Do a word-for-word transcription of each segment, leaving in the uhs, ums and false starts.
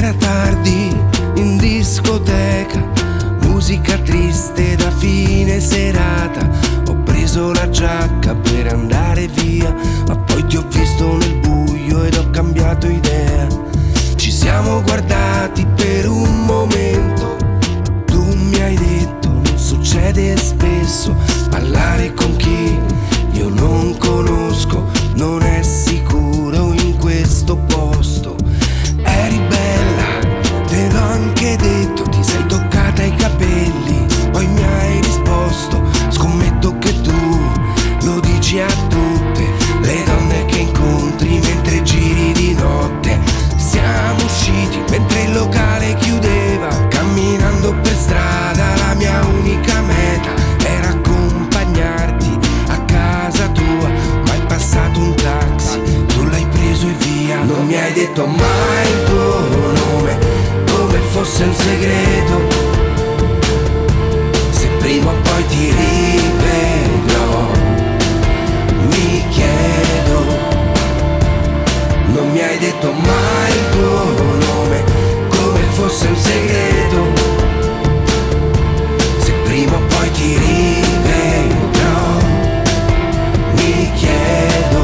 Era tardi in discoteca, musica triste da fine serata. Ho preso la giacca per andare via, ma poi ti ho visto nel buio ed ho cambiato idea. Ci siamo guardati per un momento, tu mi hai detto non succede spesso. Parlare con chi io non conosco non è sicuro in questo posto. Eri bella, te l'ho anche detto, ti sei toccata i capelli, poi mi hai risposto. Scommetto che tu lo dici a tutte le donne che incontri mentre giri di notte. Siamo usciti mentre il locale chiudeva, camminando per strada la mia unica meta era accompagnarti a casa tua, ma è passato un taxi, tu l'hai preso e via. Non mi hai detto mai il tuo nome, come fosse un segreto. Se prima o poi ti rivedrò, mi chiedo. Non mi hai detto mai il tuo nome, come fosse un segreto. Se prima o poi ti rivedrò, mi chiedo.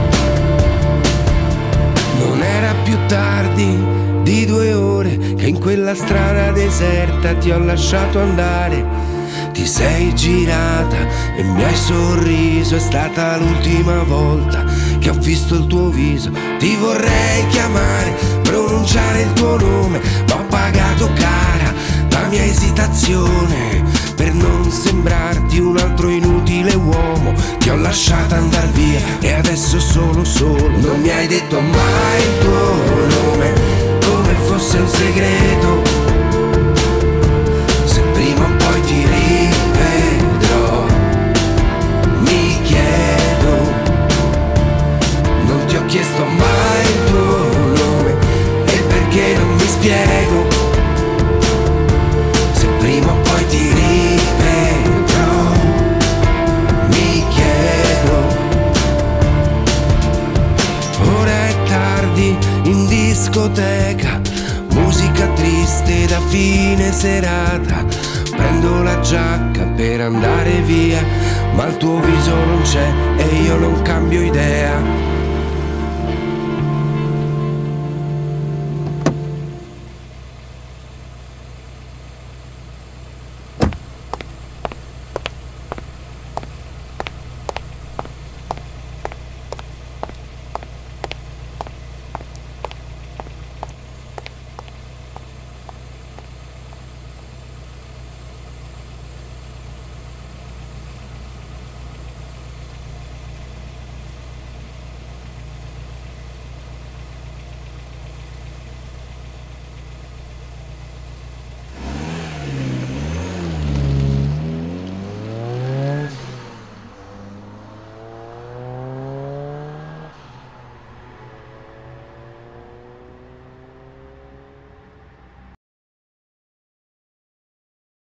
Non era più tardi di due ore che in quella strada deserta ti ho lasciato andare. Ti sei girata e mi hai sorriso, è stata l'ultima volta che ho visto il tuo viso. Ti vorrei chiamare, pronunciare il tuo nome, ma ho pagato cara la mia esitazione per non sembrarti un altro inutile uomo. Ti ho lasciata andar via e adesso sono solo. Non mi hai detto mai il tuo nome, come fosse un segreto. Se prima o poi ti rivedrò, mi chiedo. Non ti ho chiesto mai il tuo nome e perché non mi spiego. Se prima o poi ti rivedrò, mi chiedo. Ora è tardi in discoteca, musica triste da fine serata. Prendo la giacca per andare via, ma il tuo viso non c'è e io non cambio idea.